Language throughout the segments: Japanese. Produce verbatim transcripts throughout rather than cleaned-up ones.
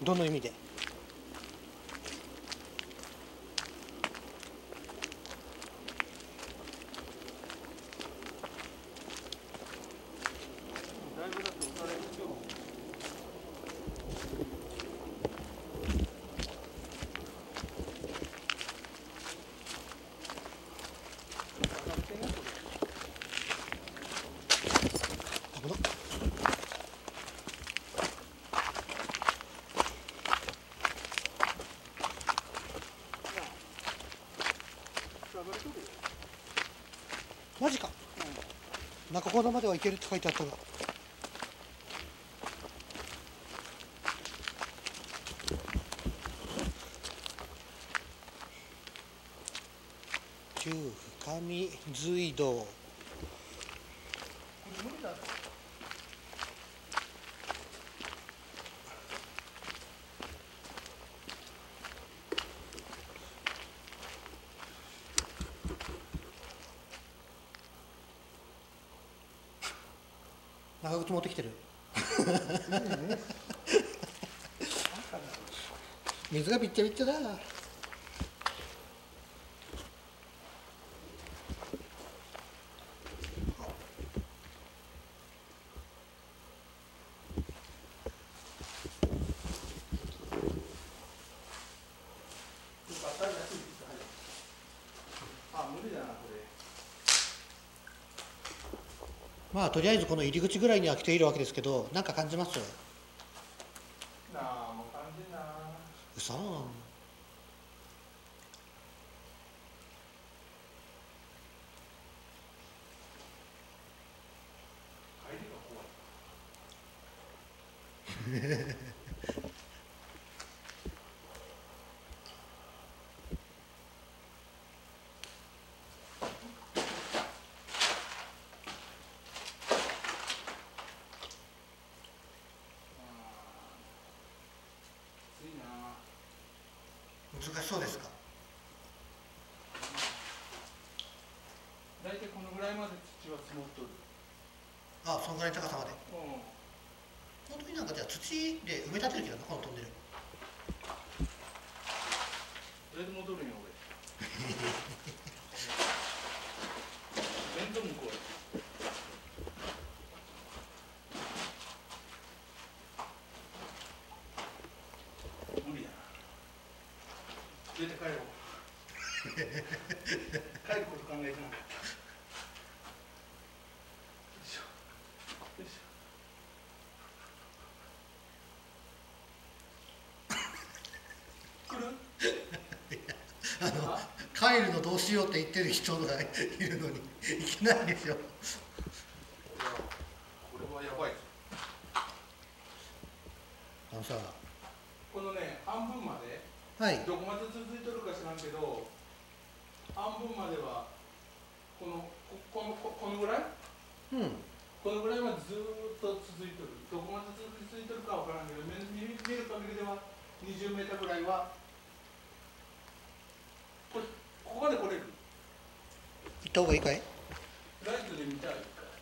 どの意味で？ だいぶだって押されるよ。上がってんなこれ。 危なっ。 上がれとるよ。 マジか。中ほどまでは行けるって書いてあったが。旧深見隧道。 これ無理だろ。 長靴持ってきてる。水がびっちゃびっちゃだ。 あ、無理だなこれ。 まあとりあえずこの入り口ぐらいには来ているわけですけど、なんか感じます？ なあ、もう感じんな。 うそーん。 帰りが怖い。 難しそうですか？ 大体このぐらいまで土は積もっとる。 あ、そのぐらいの高さまで。 うん。 本当になんかじゃあ土で埋め立てるけどな、このトンネル。 それで戻るんよ俺。面倒向こう。無理やな。出て帰ろう。帰ること考えてなかった。よいしょ。よいしょ。来る？ あの帰るのどうしようって言ってる人がいるのにいけないでしょ。 これはやばい。 あのさ、 このね、半分まで、 はい、 どこまで続いてるか知らんけど、半分まではこのここのここのぐらい、 うん、 このぐらいまでずーっと続いてる。どこまで続いてるかわからんけど、見見る見る限りではにじゅうメーターぐらいは。これここまで来れる。 行った方がいいかい？ ライトで見たい。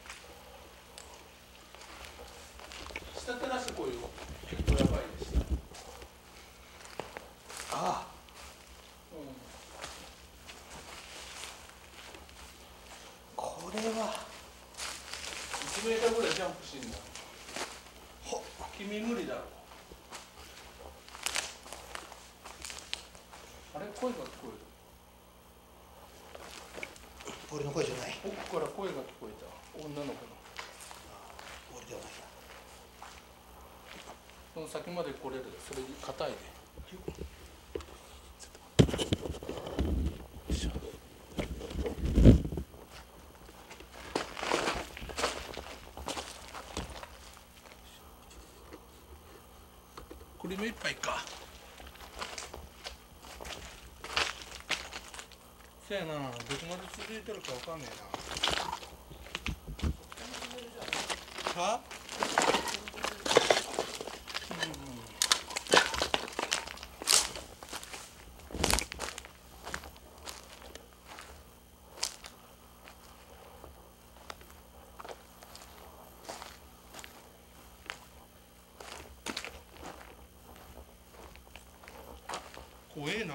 下照らしてこいよ。結構やばいでした。 ああ、 うん。 これは。 いちメーターぐらいジャンプしてんだ。 ほ、 君無理だろ。あれ、声が聞こえる。 俺の声じゃない。 奥から声が聞こえた。女の子の。 俺ではないな。 その先まで来れる。それ硬いで。これ目いっぱいか。そやな、どこまで続いてるかわかんねえな。は？ 怖えな。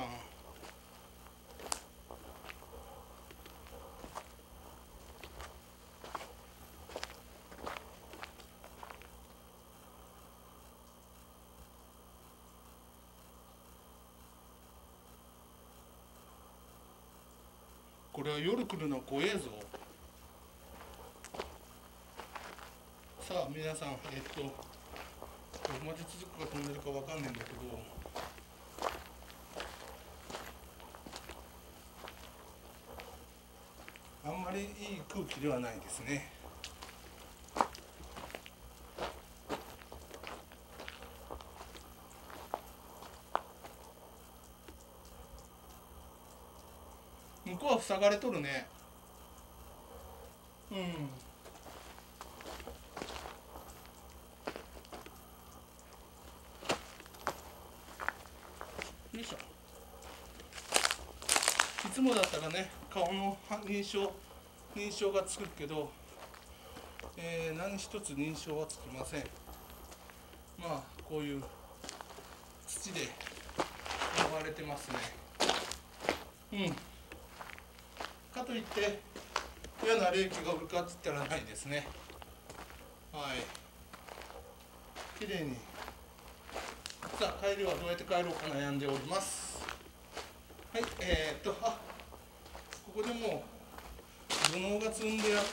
これは夜来るの怖えぞ。さあ皆さん、えっとどこまで続くかトンネルかわかんないんだけど、あんまりいい空気ではないですね。向こうは塞がれとるね。うん。よいしょ。いつもだったらね、顔の認証認証がつくけど、えー、何一つ認証はつきません。まあこういう土で覆われてますね。うん。かといって嫌な冷気が降るかって言ったらないですね。はい。きれいに。さあ帰りはどうやって帰ろうか悩んでおります。はい。えー、っとあここでもう土のうが積んであって、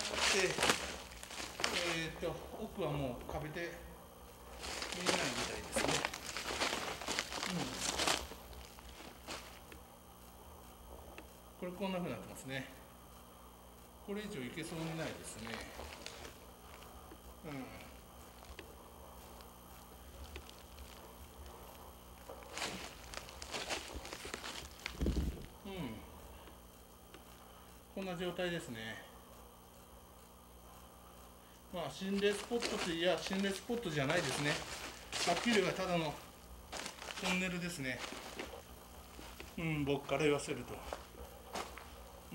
えー、っと奥はもう壁で見えないみたいですね。うん。これこんな風になってますね。これ以上いけそうにないですね。うん。こんな状態ですね。まあ心霊スポットといや心霊スポットじゃないですね。はっきり言えばただのトンネルですね。うん、僕から言わせると。うん。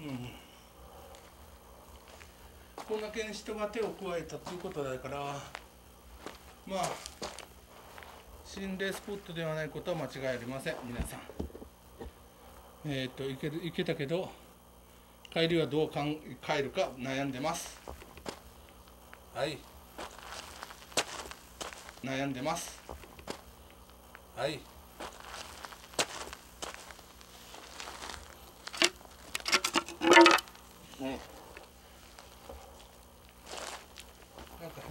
こんだけ人が手を加えたということだから、まあ心霊スポットではないことは間違いありません、皆さん。えっと行ける行けたけど。帰りはどうかん帰るか悩んでます。はい。悩んでます。はい。ね。なんか、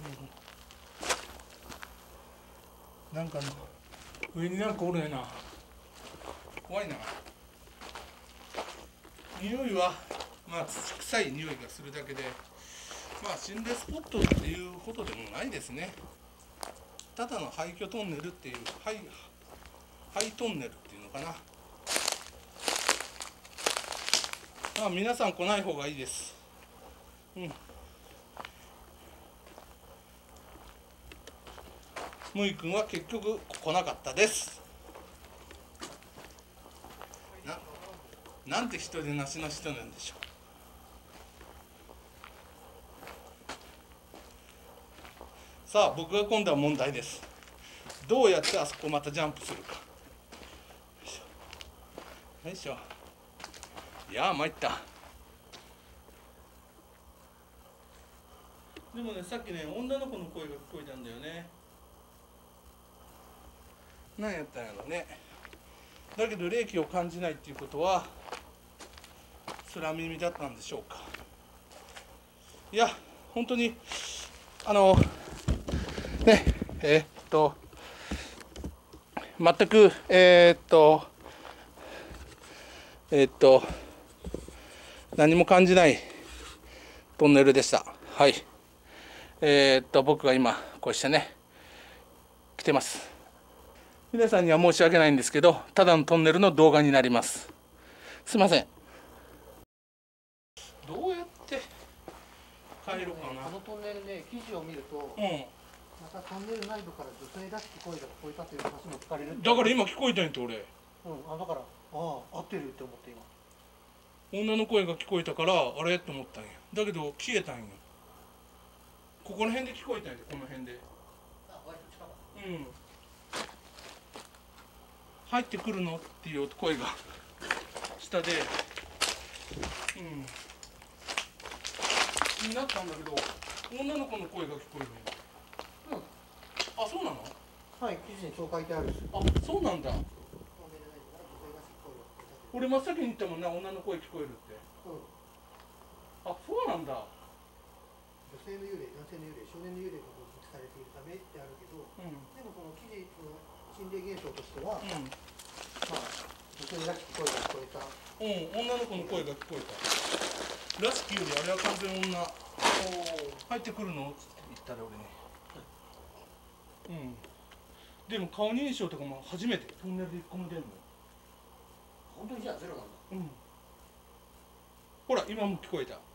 なんかの上になんかおるやな。怖いな。匂いはまあ土臭い匂いがするだけで、まあ心霊スポットっていうことでもないですね。ただの廃墟トンネルっていう廃廃トンネルっていうのかな。まあ皆さん来ない方がいいです。うん。むいくんは結局来なかったです。な、なんて人でなしの人なんでしょう。さあ僕が今度は問題です。どうやってあそこまたジャンプするか。よいしょ。いやー参った。でもね、さっきね女の子の声が聞こえたんだよね。何やったんやろね。だけど霊気を感じないっていうことは空耳だったんでしょうか。いや本当にあのねえー、っと全くえー、っとえー、っと何も感じないトンネルでした。はい。えー、っと僕が今こうしてね来てます。皆さんには申し訳ないんですけど、ただのトンネルの動画になります。すいません。どうやって帰ろうかな。 このトンネルね、記事を見ると、 うん、 またトンネル内部から女性らしき声が聞こえたという話も聞かれる。 だから今聞こえたんやって俺。 うん、あだから、ああ、合ってるって思って今。 女の声が聞こえたからあれと思ったんや。だけど消えたんや。ここの辺で聞こえたんやで、この辺で。 あ、割と近かった。 うん。 入ってくるのっていう声が下で、うん、気になったんだけど、女の子の声が聞こえる。うん。あ、そうなの？ はい、記事にそう書いてある。 あ、そうなんだ。俺真っ先に言ったもんな、女の声聞こえるって。うん。あ、そうなんだ。 女性の幽霊、男性の幽霊、少年の幽霊が目撃されているためってあるけど、うん、でもその記事の心霊現象としては、うん、まあ女性らしき声が聞こえた。 うん、女の子の声が聞こえた。らしきよりあれは完全女。入ってくるのって言ったら俺ね。うん。でも顔認証とかも初めてトンネルでいっこも出るの。 本当にじゃあゼロなんだ。 うん。ほら今も聞こえた。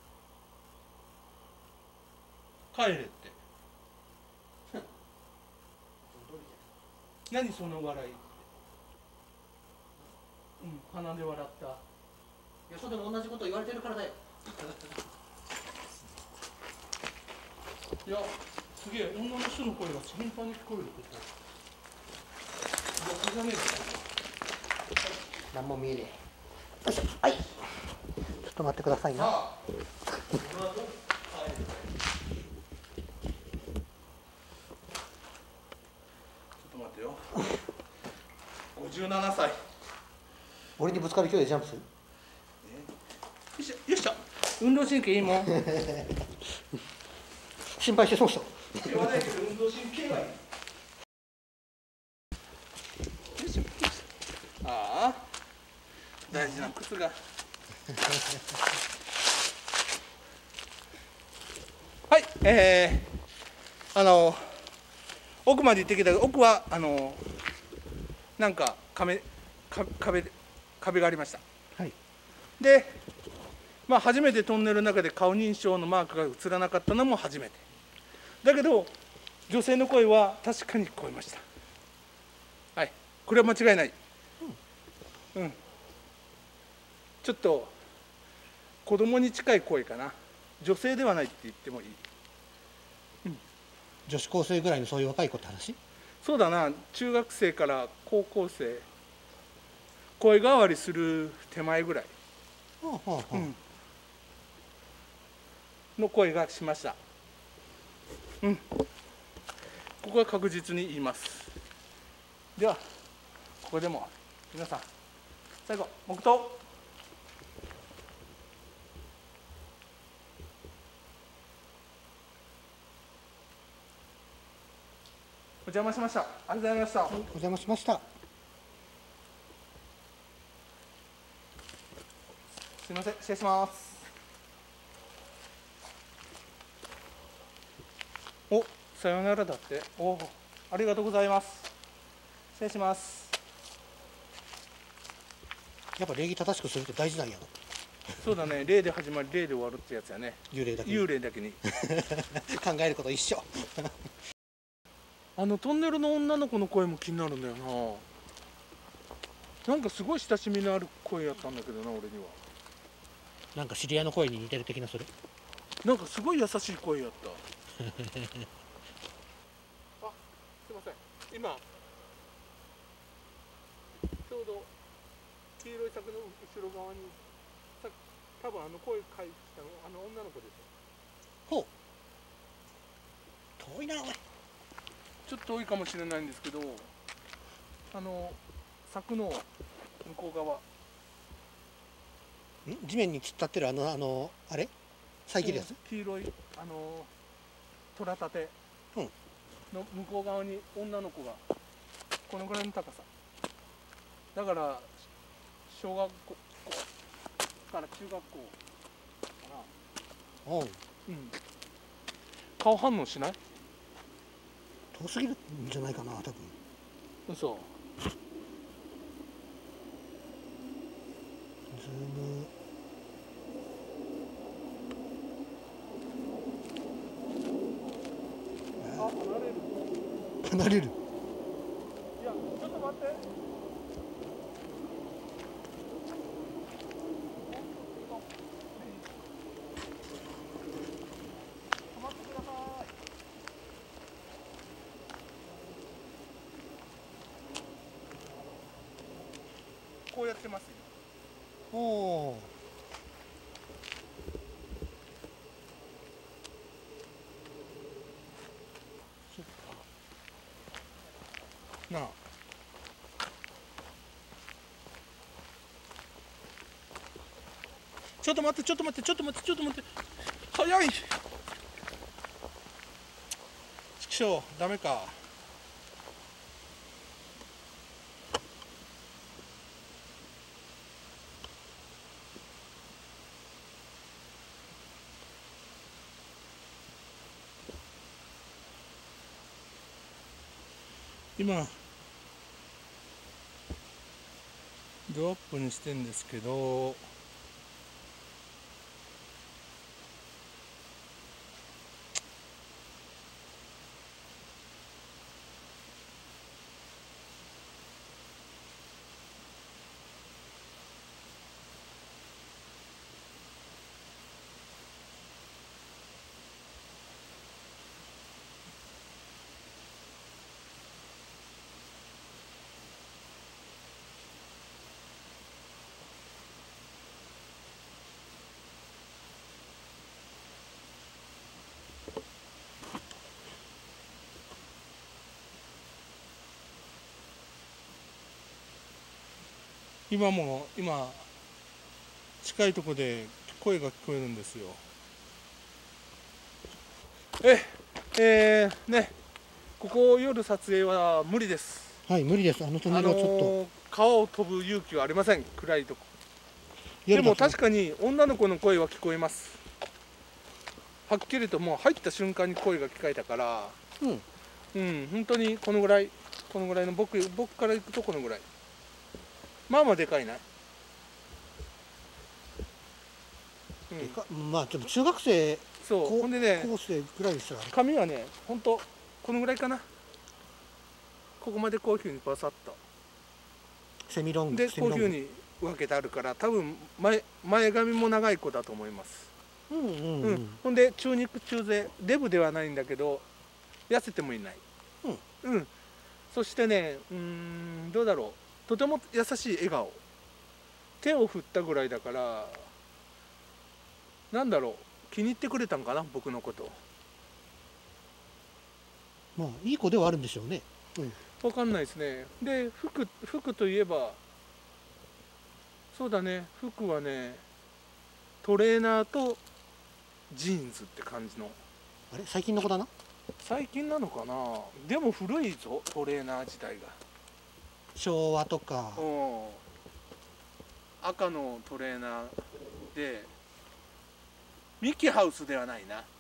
帰れって。何その笑い。うん、鼻で笑った。 よそでも同じこと言われてるからだよ。 いや、すげえ、女の人の声が頻繁に聞こえること。僕じゃねえか。 何も見えねえ。よいしょ、はい。ちょっと待ってくださいな。ああ、ちょっと待ってよ。ごじゅうななさい。 俺にぶつかる距離でジャンプする。よいしょ、よいしょ。運動神経いいもん。 心配してそうした。 言わないけど運動神経はいい。よいしょ。ああ、大事な靴が。はい、えー、あの奥まで行ってきたけど、奥はあのなんか壁壁壁がありました。 はい。 で、まあ初めてトンネルの中で顔認証のマークが映らなかったのも初めて。だけど女性の声は確かに聞こえました。はい、これは間違いない。うん、うん、ちょっと子供に近い声かな。女性ではないって言ってもいい。うん、 女子高生ぐらいのそういう若い子って話？ そうだな、中学生から高校生、声変わりする手前ぐらい、はあはあはあ、うん、の声がしました。うん、ここは確実に言います。ではここでも皆さん最後黙祷。お邪魔しました。ありがとうございました。 お邪魔しました。 すみません、失礼します。お、さよならだって。お、ありがとうございます。失礼します。 やっぱ礼儀正しくするって大事なんやな。 そうだね、礼で始まり礼で終わるってやつやね。 幽霊だけに。 幽霊だけに考えること一緒。 あのトンネルの女の子の声も気になるんだよな。なんかすごい親しみのある声やったんだけどな、俺には。 なんか知り合いの声に似てる的なそれ。 なんかすごい優しい声やった。あ、すいません。今ちょうど黄色い柵の後ろ側にさ多分あの声返したのあの女の子ですよ。 ほう。遠いなおい。 ちょっと遠いかもしれないんですけど、あの柵の向こう側。 ん地面に突っ立ってるあのあのあれ遮るやつ、うん、 黄色いあの虎立ての向こう側に女の子がこのぐらいの高さだから、小学校から中学校かな。うん、顔反応しない？ 遠すぎるんじゃないかな、多分。 嘘。 ズーム。 あ、離れる。 離れる。 いや、ちょっと待って。止まってください。 してますよ。 おお。そっか。 なあ。ちょっと待ってちょっと待ってちょっと待ってちょっと待って早い。ちくしょうダメか。今ドアップにしてんですけど、今も今近いところで声が聞こえるんですよ。ええー、ねここ夜撮影は無理です。 はい、無理です。あのトンネルはちょっと、あのー、 川を飛ぶ勇気はありません。暗いとこ。でも確かに女の子の声は聞こえます。はっきりともう入った瞬間に声が聞こえたから、うんうん、本当にこのぐらいこのぐらいの僕僕から行くとこのぐらい。まあまあでかいな。 うん、まあでも中学生、 そうほんでね、 高生ぐらいでしたら髪はね本当このぐらいかな。ここまでこういうふうにパサッとセミロングでこういうふうに分けてあるから、多分前前髪も長い子だと思います。うんうんうん、うん、ほんで中肉中背デブではないんだけど痩せてもいない。うん、うん、そしてね、うーんどうだろう、とても優しい笑顔、手を振ったぐらいだから、なんだろう、気に入ってくれたんかな僕のこと。 まあいい子ではあるんでしょうね。 うん、分かんないですね。で服服といえばそうだね、服はねトレーナーとジーンズって感じの。 あれ最近の子だな。 最近なのかな。でも古いぞトレーナー自体が。 昭和とか、うん、 赤のトレーナーでミキハウスではないな。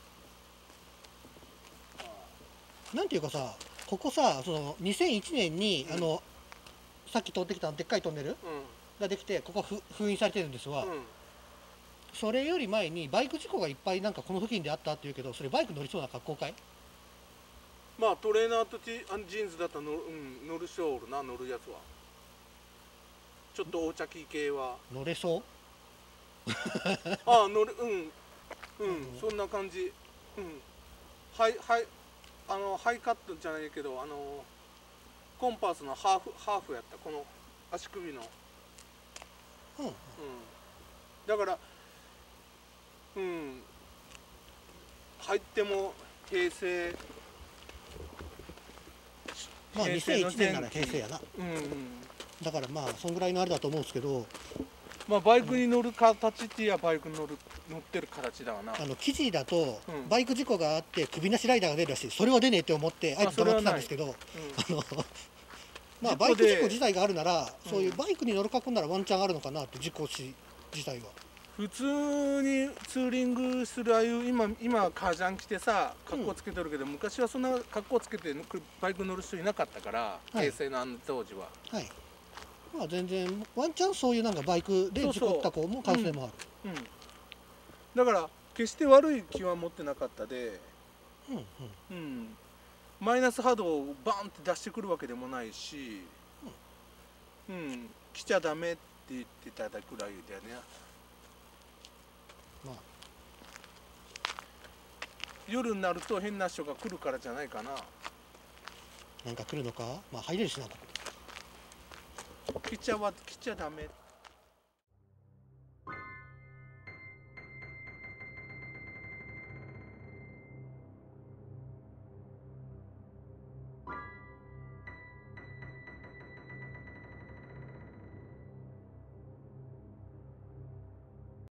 なんていうかさ、ここさ、そのにせんいちねんに、うん、あのさっき通ってきたでっかいトンネル、うん、ができて、ここふ封印されてるんですわ、うん、それより前にバイク事故がいっぱいなんかこの付近であったっていうけど、それバイク乗りそうな格好かい？ まあトレーナーとジーンズだったら乗る、うん、乗るしょおるな、乗るやつは。ちょっとお茶き系は乗れそうああ乗る、うんうん、うん、そんな感じ。うん、はいはいあのハイカットじゃないけど、あのコンパースのハーフハーフやった、この足首の。うん、うん、だからうん入っても平成、 まあにせんいちねんなら平成やな。うん、うん、だからまあそんぐらいのあれだと思うんですけど、 まあバイクに乗る形っていやバイクに乗る乗ってる形だわな。 あの記事だと、うん、バイク事故があって首なしライダーが出るらしい。それは出ねえって思ってあえて黙ってたんですけど、あのまあバイク事故自体があるなら、うん、そういうバイクに乗る格好ならワンチャンあるのかなって、事故死自体は。 普通にツーリングするああいう今今革ジャン着てさ格好つけてるけど、うん、昔はそんな格好つけてバイク乗る人いなかったから、はい、平成のあの当時は。はい。 まあ全然ワンチャンそういうなんかバイクで事故った子も可能性もある。 うん、うん、だから決して悪い気は持ってなかったで、うんうんうん、マイナス波動をバンって出してくるわけでもないし、うん、うん、来ちゃダメって言ってたぐらいだよね。まあ、夜になると変な人が来るからじゃないかな。 なんか来るのか。まあ入れるしな。 来ちゃは来ちゃダメ。